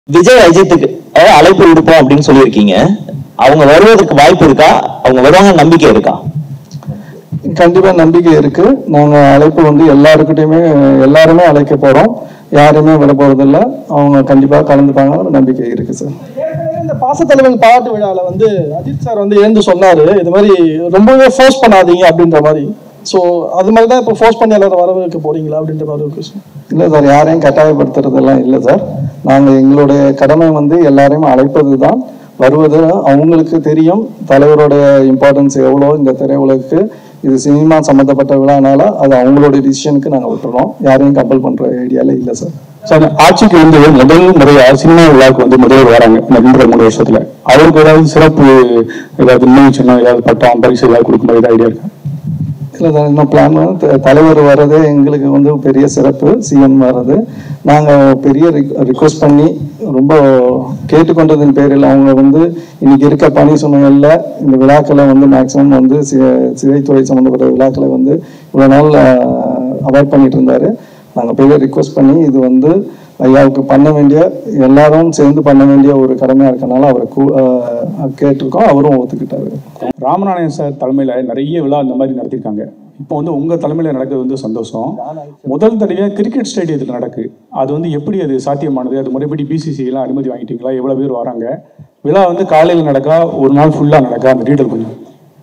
விஜய் அஜித்துக்கு அழைப்பு விடுப்போம் அப்படின்னு சொல்லியிருக்கீங்க. அவங்க வருவதற்கு வாய்ப்பு இருக்கா? அவங்க வருவாங்க நம்பிக்கை இருக்கா? கண்டிப்பா நம்பிக்கை இருக்கு. நாங்க அழைப்பு வந்து எல்லாருமே அழைக்க போறோம். யாருமே விட போறதில்ல. அவங்க கண்டிப்பா கலந்துப்பாங்க, நம்பிக்கை இருக்கு சார். இந்த பாசத்தலைவன் பாராட்டு விழாவில் வந்து அஜித் சார் வந்து எழுந்து சொன்னாரு, இது மாதிரி ரொம்பவே ஃபோர்ஸ் பண்ணாதீங்க அப்படின்ற மாதிரி. ஸோ அது மாதிரி தான் இப்போ ஃபோர்ஸ் பண்ணி எல்லாரும் வரவேற்க போறீங்களா அப்படின்ற மாதிரி ஒரு கொஸ்டின். இல்லை சார், யாரையும் கட்டாயப்படுத்துறதெல்லாம் இல்லை சார். நாங்கள் எங்களுடைய கடமை வந்து எல்லாரையும் அழைப்பது தான். வருவது அவங்களுக்கு தெரியும் தலைவருடைய இம்பார்ட்டன்ஸ் எவ்வளோ இந்த திரையுலகுக்கு. இது சினிமா சம்மந்தப்பட்ட விழானால அது அவங்களுடைய டிசிஷனுக்கு நாங்கள் விட்டுறோம். யாரையும் கம்பல் பண்ணுற ஐடியாவில் இல்லை சார். சார், ஆட்சிக்கு வந்து முதல் முறையாக சினிமா விழாவுக்கு வந்து முதல்வர் வராங்க இந்த 3 வருஷத்துல. அவருக்கு ஏதாவது சிறப்பு ஏதாவது நினைவு சின்னம் ஏதாவது பட்டம் பரிசு ஏதாவது கொடுக்க மாதிரி ஐடியா இருக்கு? இல்லை சார், இன்னும் பிளான் தலைவர் வர்றதே எங்களுக்கு வந்து பெரிய சிறப்பு. சிஎம் வர்றது நாங்கள் பெரிய ரிக்வஸ்ட் பண்ணி ரொம்ப கேட்டுக்கொண்டதின் பேரில் அவங்க வந்து இன்னைக்கு இருக்க பணி சுமைகளில் இந்த விழாக்களை வந்து மேக்சிமம் வந்து சிறைத்துறை சம்மந்தப்பட்ட விழாக்களை வந்து இவ்வளோ நாள் அவாய்ட் பண்ணிட்டு இருந்தாரு. நாங்கள் பெரிய ரிக்வஸ்ட் பண்ணி இது வந்து ஐயாவுக்கு பண்ண வேண்டிய எல்லாரும் சேர்ந்து பண்ண வேண்டிய ஒரு கடமையாக இருக்கனால அவரை கேட்டிருக்கோம். அவரும் ஒத்துக்கிட்டாரு. ராமநாதன் சார் தலைமையில் நிறைய விழா இந்த மாதிரி நடத்திருக்காங்க. இப்போ வந்து உங்கள் தலைமையில் நடக்கிறது வந்து சந்தோஷம். முதல் தடவையாக கிரிக்கெட் ஸ்டேடியத்தில் நடக்கு. அது வந்து எப்படி அது சாத்தியமானது? அது முறைப்படி பிசிசிலாம் அனுமதி வாங்கிட்டீங்களா? எவ்வளோ பேர் வராங்க? விழா வந்து காலையில் நடக்கா, ஒரு நாள் ஃபுல்லாக நடக்கா? அந்த டீட்டெயில் கொஞ்சம்.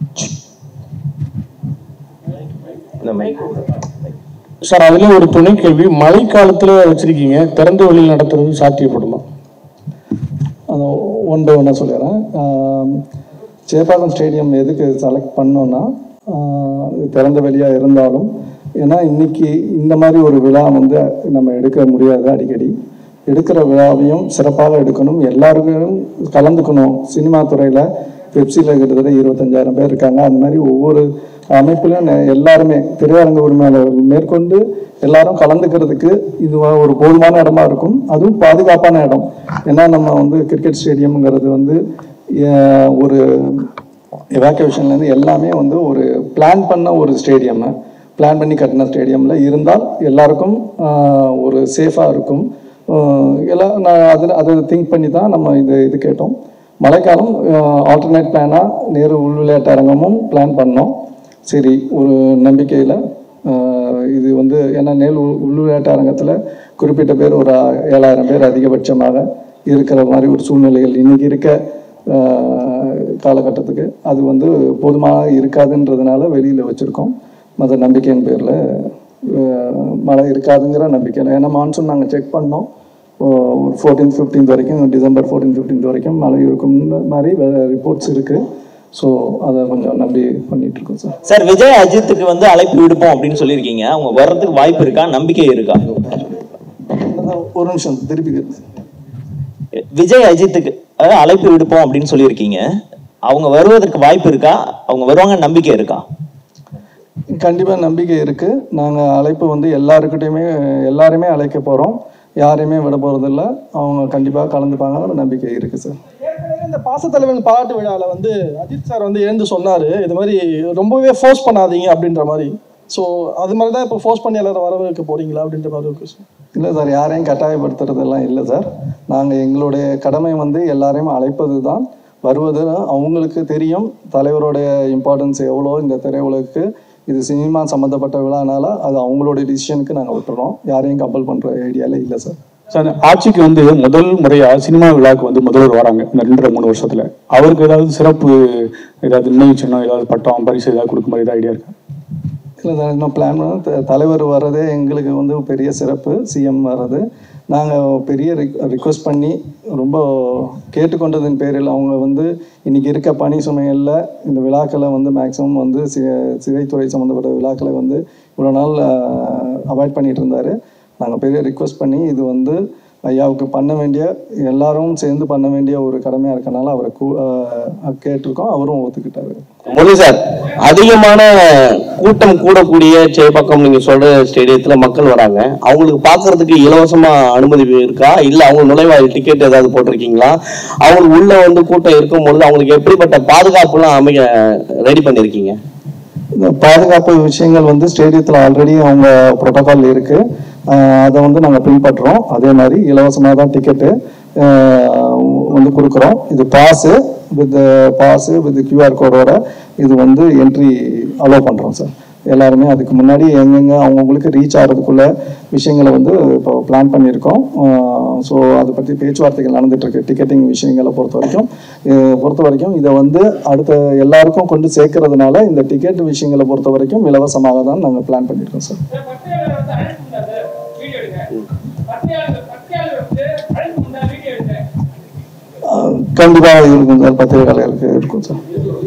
சார், அதில் ஒரு துணை கேள்வி, மழை காலத்தில் வச்சிருக்கீங்க, திறந்த வெளியில் நடத்துறது சாத்தியப்படுமா? அது ஒன் பை ஒன்னாக சொல்லிடுறேன். சேப்பாக்கம் ஸ்டேடியம் எதுக்கு செலக்ட் பண்ணோன்னா, திறந்த வெளியாக இருந்தாலும், ஏன்னா இன்னைக்கு இந்த மாதிரி ஒரு விழா வந்து நம்ம எடுக்க முடியாது. அடிக்கடி எடுக்கிற விழாவையும் சிறப்பாக எடுக்கணும், எல்லாருக்கும் கலந்துக்கணும். சினிமா துறையில் பெப்சியில் கிட்டத்தட்ட 25,000 பேர் இருக்காங்க. அந்த மாதிரி ஒவ்வொரு அமைப்பிலும் எல்லாருமே திரையரங்க உரிமையாளர்கள் மேற்கொண்டு எல்லாரும் கலந்துக்கிறதுக்கு இது ஒரு போதுமான இடமா இருக்கும். அதுவும் பாதுகாப்பான இடம். ஏன்னா நம்ம வந்து கிரிக்கெட் ஸ்டேடியம்ங்கிறது வந்து ஒரு எவாக்குவேஷன்லேருந்து எல்லாமே வந்து ஒரு பிளான் பண்ண ஒரு ஸ்டேடியம், பிளான் பண்ணி கட்டின ஸ்டேடியமில் இருந்தால் எல்லாருக்கும் ஒரு சேஃபாக இருக்கும். எல்லாம் அதை திங்க் பண்ணி தான் நம்ம இது கேட்டோம். மழைக்காலம் ஆல்டர்னேட் பிளானாக நேரு உள் விளையாட்டு அரங்கமும் பிளான் பண்ணோம். சரி, ஒரு நம்பிக்கையில் இது வந்து ஏன்னா உள் விளையாட்டு அரங்கத்தில் குறிப்பிட்ட பேர் ஒரு 7,000 பேர் அதிகபட்சமாக இருக்கிற மாதிரி ஒரு சூழ்நிலைகள் இன்றைக்கி இருக்க காலகட்டத்துக்கு அது வந்து போதுமாக இருக்காதுன்றதுனால வெளியில் வச்சுருக்கோம். மற்ற நம்பிக்கையின் பேரில் மழை இருக்காதுங்கிற நம்பிக்கையில். ஏன்னா மான்சூன் நாங்கள் செக் பண்ணோம், 14th 15th வரைக்கும், டிசம்பர் 14th 15th வரைக்கும் மழை இருக்கும்னு மாதிரி ரிப்போர்ட்ஸ் இருக்குது. ஸோ அதை கொஞ்சம் நம்பி பண்ணிட்டு இருக்கோம் சார். சார், விஜய் அஜித்துக்கு வந்து அழைப்பு விடுப்போம் அப்படின்னு சொல்லியிருக்கீங்க. அவங்க வர்றதுக்கு வாய்ப்பு இருக்கா? நம்பிக்கை இருக்கா? ஒரு நிமிஷம் திருப்பி. விஜய் அஜித்துக்கு அழைப்பு விடுப்போம் அப்படின்னு சொல்லியிருக்கீங்க. அவங்க வருவதற்கு வாய்ப்பு இருக்கா? அவங்க வருவாங்க நம்பிக்கை இருக்கா? கண்டிப்பாக நம்பிக்கை இருக்கு. நாங்கள் அழைப்பு வந்து எல்லாருமே அழைக்க போகிறோம். யாரையுமே விட போறதில்ல. அவங்க கண்டிப்பாக கலந்துப்பாங்க, நம்பிக்கை இருக்கு சார். இந்த பாசத்தலைவன் பாராட்டு விழாவில் வந்து அஜித் சார் வந்து எழுந்து சொன்னாரு, இது மாதிரி ரொம்பவே ஃபோர்ஸ் பண்ணாதீங்க அப்படின்ற மாதிரி. ஸோ அது மாதிரி தான் இப்போ ஃபோர்ஸ் பண்ணி எல்லாரும் வரவேற்க போறீங்களா அப்படின்ற மாதிரி ஒரு கொஸ்டின். இல்லை சார், யாரையும் கட்டாயப்படுத்துறதெல்லாம் இல்லை சார். நாங்கள் எங்களுடைய கடமை வந்து எல்லாரையும் அழைப்பது தான். வருவது அவங்களுக்கு தெரியும் தலைவருடைய இம்பார்ட்டன்ஸ் எவ்வளோ இந்த திரையுலகுக்கு. இது சினிமா சம்மந்தப்பட்ட விழானால அது அவங்களுடைய டிசிஷனுக்கு நாங்கள் விட்டுறோம். யாரையும் கம்பல் பண்ணுற ஐடியாவில் இல்லை சார். சார், ஆட்சிக்கு வந்து முதல் முறையாக சினிமா விழாவுக்கு வந்து முதல்வர் வராங்க இந்த 2-3 வருஷத்துல. அவருக்கு ஏதாவது சிறப்பு ஏதாவது நினைவு சின்னம் ஏதாவது பட்டம் பரிசு ஏதாவது கொடுக்க மாதிரி ஐடியா இருக்கு? இல்லை சார், இன்னும் பிளான் தலைவர் வர்றதே எங்களுக்கு வந்து பெரிய சிறப்பு. சிஎம் வர்றது நாங்கள் பெரிய ரிக்வஸ்ட் பண்ணி ரொம்ப கேட்டுக்கொண்டதின் பேரில் அவங்க வந்து இன்னைக்கு இருக்க பணி சுமைகளில் இந்த விழாக்களை வந்து மேக்சிமம் வந்து சிறைத்துறை சம்மந்தப்பட்ட விழாக்களை வந்து இவ்வளோ நாள் அவாய்ட் பண்ணிட்டு இருந்தாரு. நாங்கள் பெரிய ரிக்வஸ்ட் பண்ணி இது வந்து ஐயாவுக்கு பண்ண வேண்டிய எல்லாரும் சேர்ந்து பண்ண வேண்டிய ஒரு கடமையாக இருக்கனால அவரை கேட்டிருக்கோம். அவரும் ஒத்துக்கிட்டாரு. முரளி சார், அதிகமான கூட்டம் கூடக்கூடிய சேப்பாக்கம் நீங்க சொல்ற ஸ்டேடியத்துல மக்கள் வராங்க. அவங்களுக்கு பாக்குறதுக்கு இலவசமா அனுமதி இருக்கா? இல்ல அவங்க நுழைவாயில் டிக்கெட் ஏதாவது போட்டிருக்கீங்களா? அவங்களுக்கு உள்ள வந்து கூட்டம் இருக்கும் பொழுது அவங்களுக்கு எப்படிப்பட்ட பாதுகாப்பு எல்லாம் ரெடி பண்ணிருக்கீங்க? இந்த பாதுகாப்பு விஷயங்கள் வந்து ஸ்டேடியத்தில் ஆல்ரெடி அவங்க ப்ரோட்டோகால் இருக்குது. அதை வந்து நாங்கள் பின்பற்றுறோம். அதே மாதிரி இலவசமாக தான் டிக்கெட்டு. வந்து கொடுக்குறோம். இது பாஸு வித் QR கோடோட இது வந்து என்ட்ரி அலோவ் பண்ணுறோம் சார். எல்லாருமே அதுக்கு முன்னாடி எங்கெங்கே அவங்கவுங்களுக்கு ரீச் ஆகிறதுக்குள்ள விஷயங்களை வந்து இப்போ பிளான் பண்ணியிருக்கோம். ஸோ அதை பற்றி பேச்சுவார்த்தைகள் நடந்துகிட்ருக்கு. டிக்கெட்டிங் விஷயங்களை பொறுத்த வரைக்கும் இதை வந்து அடுத்த எல்லாருக்கும் கொண்டு சேர்க்கறதுனால இந்த டிக்கெட் விஷயங்களை பொறுத்த வரைக்கும் இலவசமாக தான் நாங்கள் பிளான் பண்ணியிருக்கோம் சார். கண்டிப்பாக இருக்கும் சார், பத்திரிகையாளர்களுக்கு இருக்கும் சார்.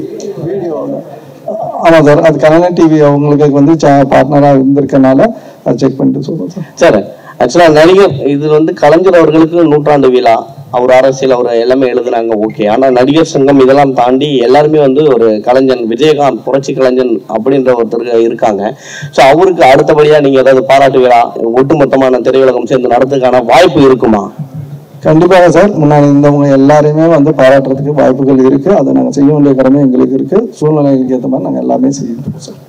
ஆமாம் சார், அது கலைஞர் டிவி அவங்களுக்கு வந்து பார்ட்னராக இருந்திருக்கனால அதை செக் பண்ணிட்டு சொல்லுவோம் சார். சார் ஆக்சுவலாக நடிகர் இது வந்து கலைஞர் அவர்களுக்கு 100ஆண்டு விழா, அவர் அரசியல் அவர் எல்லாமே எழுதுனாங்க, ஓகே. ஆனால் நடிகர் சங்கம் இதெல்லாம் தாண்டி எல்லாருமே வந்து ஒரு கலைஞன் விஜயகாந்த் புரட்சி கலைஞன் அப்படின்ற ஒருத்தர் இருக்காங்க. ஸோ அவருக்கு அடுத்தபடியாக நீங்கள் ஏதாவது பாராட்டு விழா ஒட்டுமொத்தமான திரையுலகம் சேர்ந்து நடத்துக்கான வாய்ப்பு இருக்குமா? கண்டிப்பாக சார், முன்னாடி இருந்தவங்க எல்லாரையுமே வந்து பாராட்டுறதுக்கு வாய்ப்புகள் இருக்குது. அதை நாங்கள் செய்ய வேண்டிய கடமை எங்களுக்கு இருக்குது. சூழ்நிலைகளுக்கு ஏற்ற மாதிரி நாங்கள் எல்லாமே செய்யணும் சார்.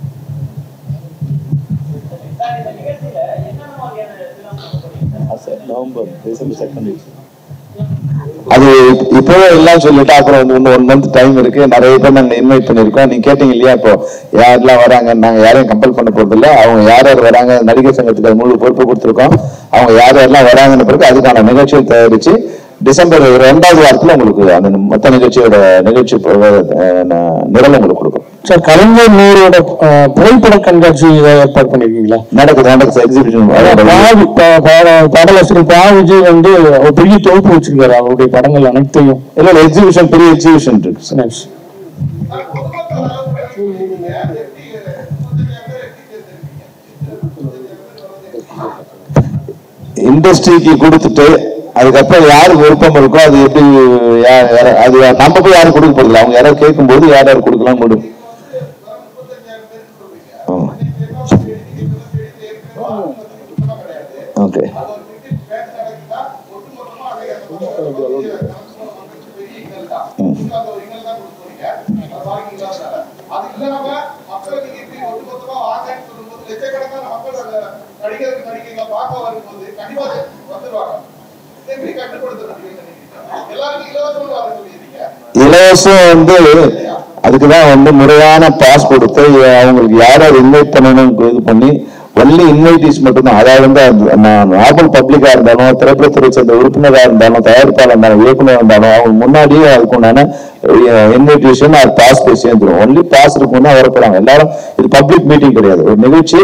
அது இப்பவே எல்லாம் சொல்லிட்டு அப்புறம் வந்து 1 மந்த் டைம் இருக்கு. நிறைய பேர் நாங்க இன்வைட் பண்ணிருக்கோம். நீங்க கேட்டீங்க இல்லையா, இப்போ யாரெல்லாம் வராங்க, நாங்க யாரையும் கம்பல் பண்ண போறது இல்லை. அவங்க யார் யார் வராங்க, நடிகர் சங்கத்துக்கு முழு பொறுப்பு கொடுத்துருக்கோம். அவங்க யார் யாரெல்லாம் வராங்கன்னு பிறகு அதுக்கான நிகழ்ச்சியை தயாரிச்சு டிசம்பர் 2வது வாரத்துல உங்களுக்கு அந்த மொத்த நிகழ்ச்சியோட நிகழ்ச்சி நிரல் உங்களுக்கு கொடுக்கும் சார். கலைஞர் நூறோட புகைப்பட கண்காட்சி ஏற்பாடு பண்ணிருக்கீங்களா? நடக்குது எக்ஸிபிஷன். பாடலாசிரியர் பா விஜய் வந்து ஒரு பெரிய தொகுப்பு வச்சிருக்காரு அவருடைய படங்கள் அனைத்தையும். இல்ல எக்ஸிபிஷன், பெரிய எக்ஸிபிஷன் இருக்கு. இண்டஸ்ட்ரிக்கு கொடுத்துட்டு அதுக்கப்புறம் யாருக்கு விருப்பம் இருக்கோ அது எப்படி அது நம்ம போய் யாரும் கொடுக்க போறதில்லை. அவங்க யாராவது கேட்கும் போது யார் யார் கொடுக்கலாம் முடியும். ஓகே இலவசம் வந்து அதுக்குதான் வந்து முறையான பாஸ் கொடுத்து அவங்களுக்கு யாராவது இன்வைட் பண்ணணும் இது பண்ணி ஒன்லி இன்வைட்டிஸ் மட்டும்தான். அதாவது வந்து நார்மல் பப்ளிக்கா இருந்தாலும், திரைப்படத்துறை சேர்ந்த உறுப்பினராக இருந்தாலும், தயாரிப்பாளர் இருந்தாலும், இயக்குனர் இருந்தாலும் அவங்க முன்னாடியே அதுக்குண்டான இன்வைட்டேஷன் அது பாஸ் போய் சேர்ந்துடும். ஒன்லி பாஸ் இருக்கும்னா வரப்போறாங்க எல்லாரும். இது பப்ளிக் மீட்டிங் கிடையாது, ஒரு நிகழ்ச்சி.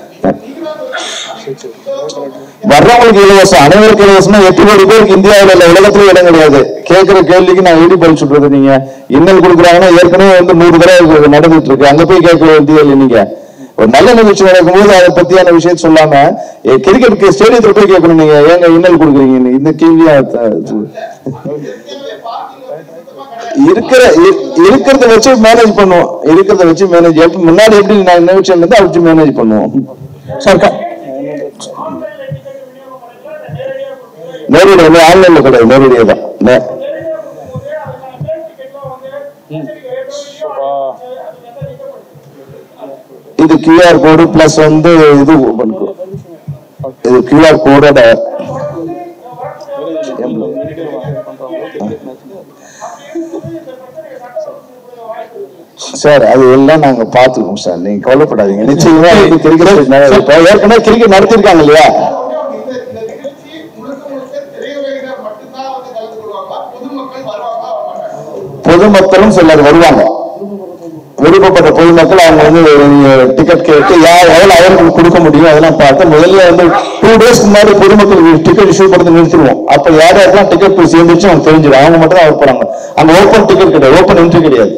வர்றவங்களுக்கு இலவசம், அனைவருக்கு இலவசம்னா 8 கோடி பேருக்கு இந்தியாவில் இல்ல உலகத்திலே இடம் கிடையாது. கேட்கிற கேள்விக்கு நான் எப்படி பதில் சொல்றது? நீங்க இன்னல் கொடுக்குறாங்கன்னா ஏற்கனவே வந்து 100 தடவை நடந்துட்டு இருக்கு, அங்க போய் கேட்க வேண்டியது. நீங்க ஒரு நல்ல நிகழ்ச்சி நடக்கும்போது அதை பத்தியான விஷயத்த சொல்லாம கிரிக்கெட் ஸ்டேடியத்துல போய் கேட்கணும், நீங்க ஏங்க இன்னல் கொடுக்குறீங்க? இந்த கேள்வியா இருக்கிறத வச்சு மேனேஜ் பண்ணுவோம். இருக்கிறத வச்சு மேனேஜ் முன்னாடி எப்படி நான் நிகழ்ச்சி இருந்தா வச்சு மேனேஜ் பண்ணுவோம் சார். நேரடியாக ஆன்லைன்ல கிடையாது, நேரடியாக தான். இது QR கோடு பிளஸ் வந்து இது இது QR கோடோட சார். அது எல்லாம் நாங்க பாத்துக்கோம் சார், நீங்க கவலைப்படாதீங்க. நிச்சயமா ஏற்கனவே கிரிக்கெட் நடத்திருக்காங்க இல்லையா? பொதுமக்களும் சிலர் வருவாங்க. விருப்பப்பட்ட பொதுமக்கள் அவங்க வந்து டிக்கெட் கேட்டு எவ்வளவு அவர்களுக்கு கொடுக்க முடியும் அதெல்லாம் பார்த்து முதல்ல வந்து 2 days முன்னாடி பொதுமக்கள் டிக்கெட் இஷ்யூ பண்ணி நிறுத்திடுவோம். அப்ப யார் யாருக்கெல்லாம் டிக்கெட் போய் சேர்ந்துச்சு அவங்க தெரிஞ்சிடும். அவங்க மட்டும் தான் போறாங்க. அங்க ஓப்பன் டிக்கெட் கிடையாது, ஓப்பன் என்ட்ரி கிடையாது.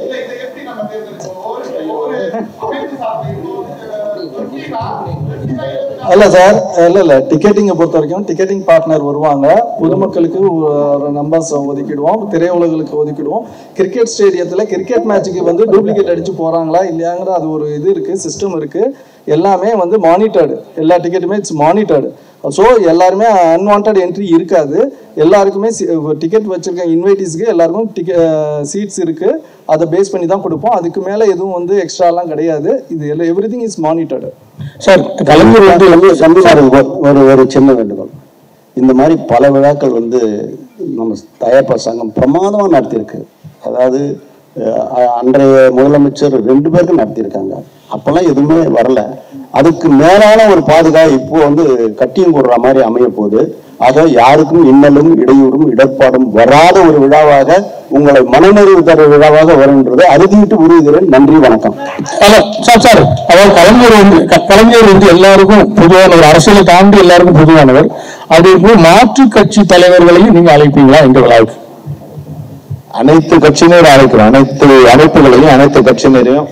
இல்ல சார், இல்ல டிக்கெட்டிங்கை பொறுத்த வரைக்கும் டிக்கெட்டிங் பார்ட்னர் வருவாங்க. பொதுமக்களுக்கு நம்பர்ஸ் ஒதுக்கிடுவோம், திரையுலகளுக்கு ஒதுக்கிடுவோம். கிரிக்கெட் ஸ்டேடியத்துல கிரிக்கெட் மேட்சுக்கு வந்து டூப்ளிகேட் அடிச்சு போறாங்களா இல்லையாங்கிற அது ஒரு இது இருக்கு, சிஸ்டம் இருக்கு. எல்லாமே வந்து மானிட்டர்டு, எல்லா டிக்கெட்டுமே இட்ஸ் மானிட்டர்டு. ஸோ எல்லாருமே அன்வான்ட் என்ட்ரி இருக்காது. எல்லாருக்குமே டிக்கெட் வச்சிருக்க இன்வைட்டிஸ்க்கு எல்லாருக்கும் சீட்ஸ் இருக்கு. அதை பேஸ் பண்ணி தான் கொடுப்போம். அதுக்கு மேலே எதுவும் வந்து எக்ஸ்ட்ராலாம் கிடையாது. இது எல்லாம் everything is monitored sir. Kalaignar வந்து ஒரு சின்ன வேண்டுகோள். இந்த மாதிரி பல விழாக்கள் வந்து நம்ம தயாரிப்பாளர் சங்கம் பிரமாதமாக நடத்தியிருக்கு. அதாவது அன்றைய முதலமைச்சர் 2 பேருக்கும் நடத்தியிருக்காங்க. அப்போல்லாம் எதுவுமே வரல. அதுக்கு மேலான ஒரு பாதுகாப்பு இப்போ வந்து கட்டியும் போடுற மாதிரி அமைய போகுது. ஆக யாருக்கும் இன்னலும் இடையூறும் இடர்பாடும் வராத ஒரு விழாவாக, உங்களை மனநிறைவு தர விழாவாக வருகின்றது அறுதிட்டு உறுதிகிறேன். நன்றி, வணக்கம். சார், அதாவது கலைஞர் வந்து எல்லாருக்கும் பொதுவான ஒரு அரசியலை தாண்டி எல்லாருக்கும் பொதுவானவர். அதே போல் மாற்று கட்சி தலைவர்களையும் நீங்க அழைப்பீங்களா இந்த விழாவுக்கு? அனைத்து கட்சியினரும் அழைக்கிறோம். அனைத்து அமைப்புகளையும் அனைத்து கட்சியினரையும்.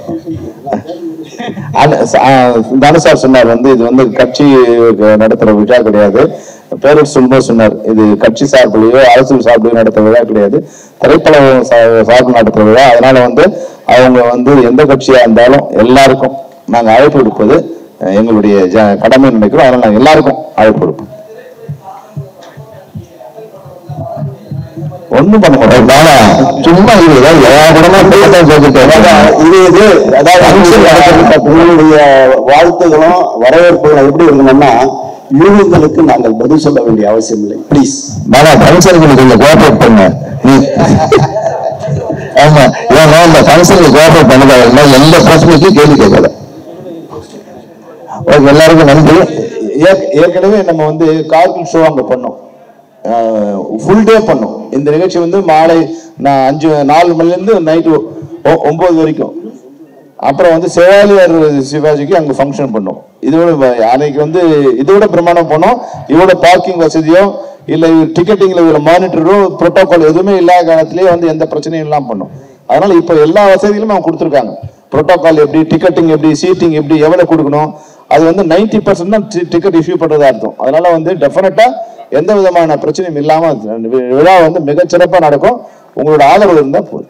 தானு சார் சொன்னார் வந்து இது வந்து கட்சி நடத்துற விழா கிடையாது. பேரரசு சொல்லும்போது சொன்னார், இது கட்சி சார்பிலேயோ அரசு சார்பிலையோ நடத்துற விழா கிடையாது, திரைப்படம் சார்பு நடத்துற விழா. அதனால வந்து அவங்க வந்து எந்த கட்சியா இருந்தாலும் எல்லாருக்கும் நாங்க அழைப்பு விடுப்பது எங்களுடைய கடமை நினைக்கிறோம். அதனால நாங்க எல்லாருக்கும் அழைப்பு விடுப்போம். ஒண்ணும் பண்ண மாட்டோம், சும்மா உங்களுடைய வாழ்த்துகளும் வரவேற்புகளும் எப்படி இருக்கணும்னா, யூனியன்களுக்கு நாங்கள் பதில் சொல்ல வேண்டிய அவசியம் இல்லை. ப்ளீஸ் ஃபங்க்ஷனுக்கு கொஞ்சம் கோஆபரேட் பண்ண. ஆமா, ஏன்னா இந்த ஃபங்க்ஷனுக்கு கோஆபரேட் பண்ணதா எந்த பிரச்சனைக்கும் கேள்வி கேட்கல. எல்லாருக்கும் நன்றி. ஏற்கனவே நம்ம வந்து கார்கில் ஷோ அங்க பண்ணோம், ஃபுல் டே பண்ணோம். இந்த நிகழ்ச்சி வந்து மாலை 4 மணிலேருந்து நைட்டு 9 வரைக்கும். அப்புறம் வந்து செவாலியர் சிவாஜிக்கு அங்கே ஃபங்க்ஷன் பண்ணோம். இதோட அன்னைக்கு வந்து இதோட பிரமாணம் பண்ணோம். இவரோட பார்க்கிங் வசதியோ இல்லை டிக்கெட்டிங்ல இவ்வளோ மானிட்டரோ ப்ரோட்டோகால் எதுவுமே இல்லாத காலத்திலேயே வந்து எந்த பிரச்சனையும் இல்லாமல் பண்ணோம். அதனால இப்போ எல்லா வசதிகளும் அவங்க கொடுத்துருக்காங்க. ப்ரோட்டோகால் எப்படி, டிக்கெட்டிங் எப்படி, சீட்டிங் எப்படி, எவ்வளோ கொடுக்கணும், அது வந்து 90% தான் டிக்கெட் இஷ்யூ பண்ணுறதா அர்த்தம். அதனால வந்து டெஃபினட்டா எந்த விதமான பிரச்சனையும் இல்லாம விழா வந்து மிகச்சிறப்பா நடக்கும். உங்களோட ஆதரவு இருந்தா போதும்.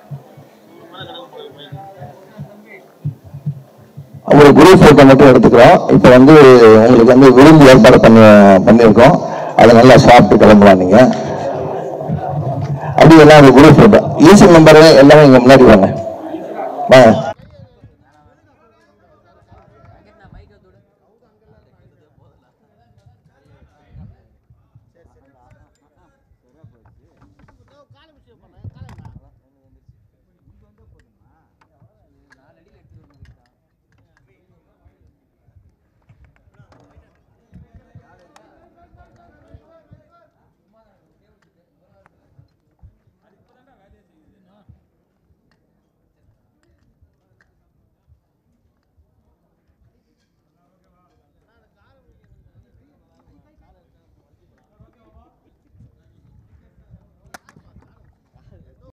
ஒரு குரூப் போட்டோ மட்டும் எடுத்துக்கிறோம். இப்ப வந்து உங்களுக்கு வந்து விருந்து ஏற்பாடு பண்ணியிருக்கோம். அதை நல்லா சாப்பிட்டு கிளம்பலாம். நீங்க அப்படி எல்லாம் ஒரு குரூப் போட்டோ ஈஸி நம்பர் எல்லாமே இங்க முன்னாடி வாங்க.